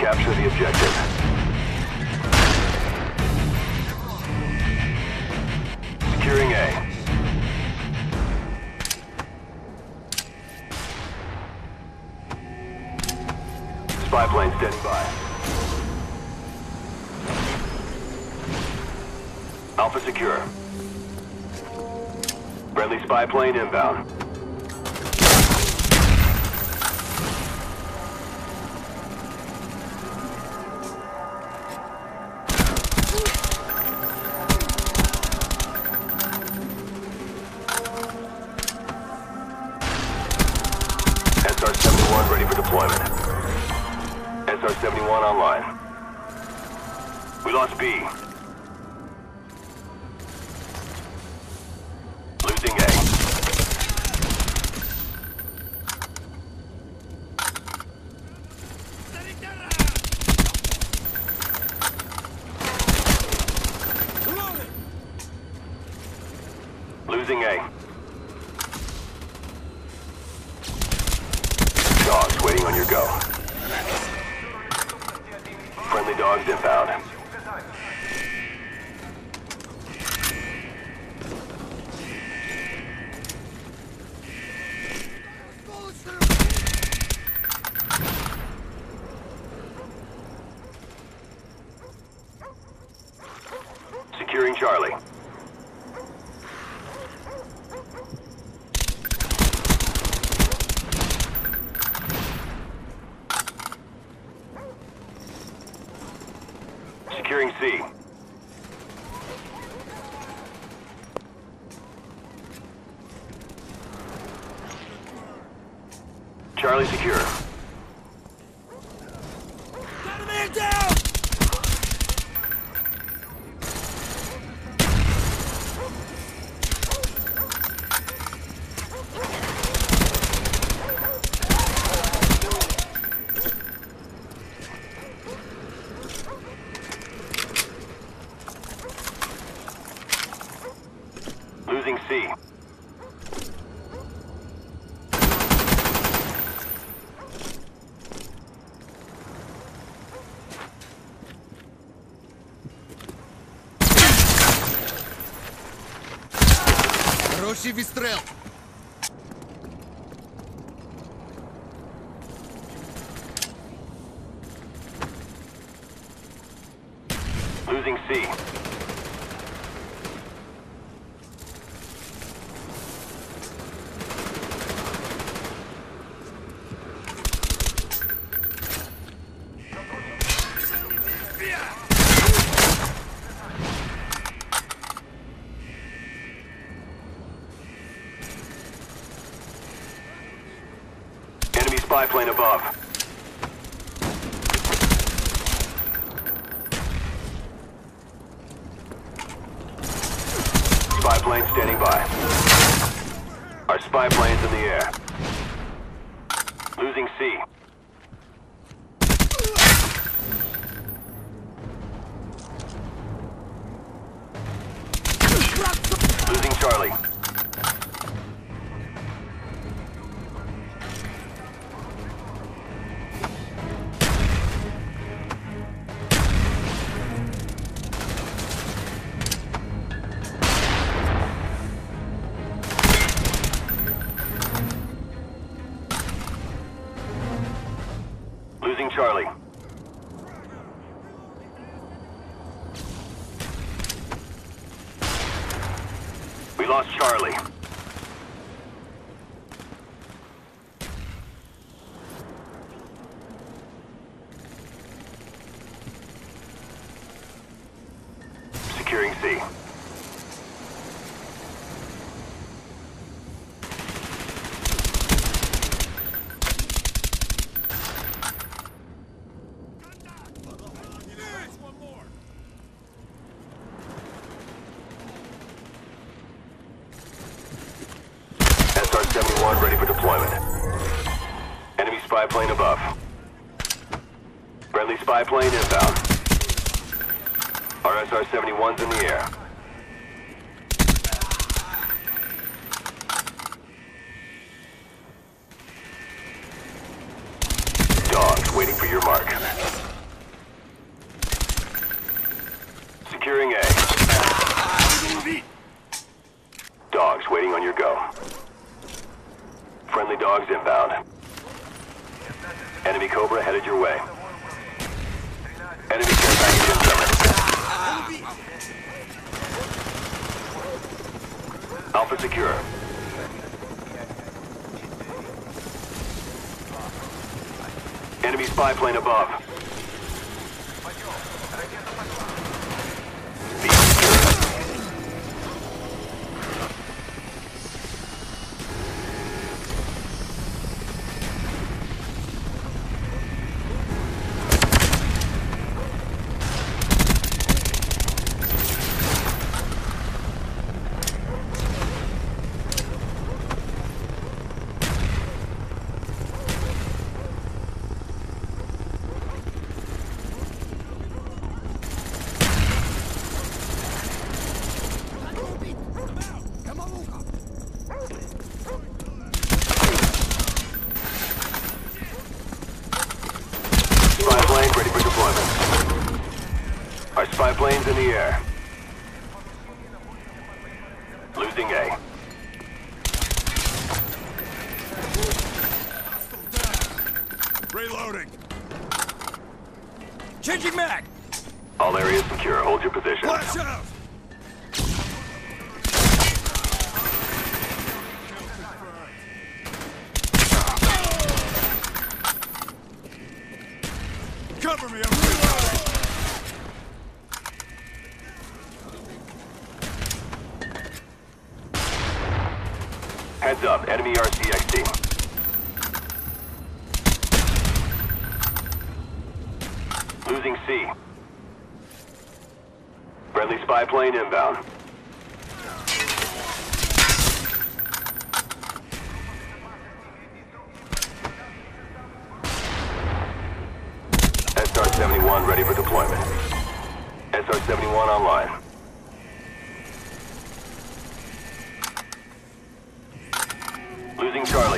Capture the objective. Securing A. Spy plane standing by. Alpha secure. Friendly spy plane inbound. SR-71 ready for deployment. SR-71 online. We lost B. Losing A. Losing A. Dogs waiting on your go. Friendly dogs inbound. Securing Charlie. Securing C. Charlie secure. Got a man down! Losing C. Хороший выстрел! Losing C. Enemy spy plane above. Spy plane standing by. Our spy plane's in the air. Losing C. Losing Charlie. Losing Charlie. We lost Charlie. Securing C. SR-71 ready for deployment. Enemy spy plane above. Friendly spy plane inbound. Our SR-71's in the air. Dogs waiting for your mark. Enemy Cobra headed your way. Enemy care package incoming. Alpha secure. Enemy spy plane above. B secure. Spy plane ready for deployment. Our spy plane's in the air. Losing A. Reloading. Changing mag. All areas secure. Hold your position. Flash out. Cover me, I'm reloading! Heads up, enemy RCXD. Losing C. Friendly spy plane inbound. SR-71 ready for deployment. SR-71 online. Losing Charlie.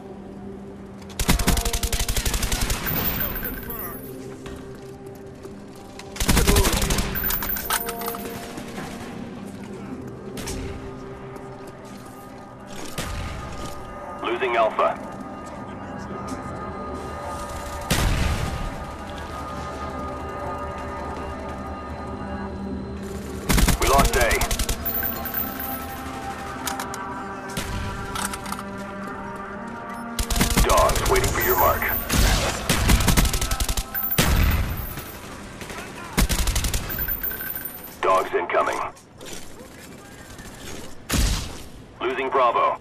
Losing Alpha. We lost A. Dogs waiting for your mark. Dogs incoming. Losing Bravo.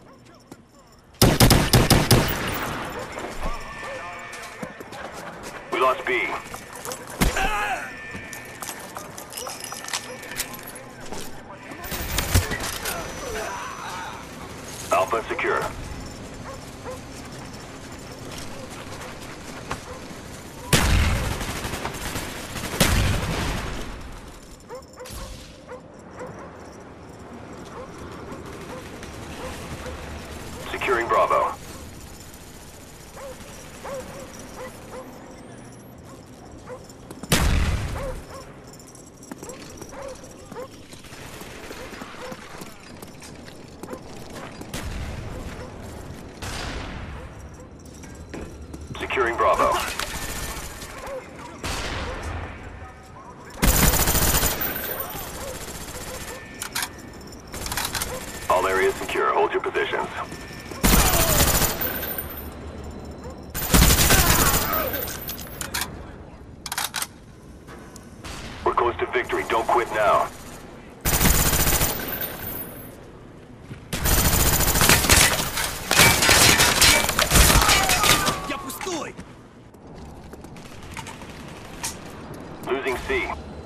We lost B. Alpha secure. Securing Bravo. Securing Bravo. All areas secure. Hold your positions. We're close to victory. Don't quit now. Я пустой. Losing C.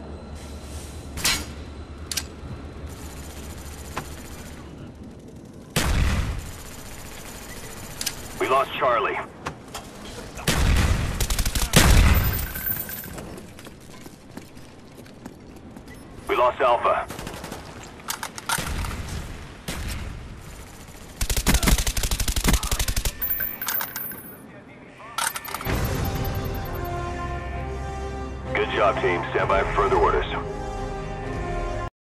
We lost Charlie. We lost Alpha. Good job, team. Stand by for further orders.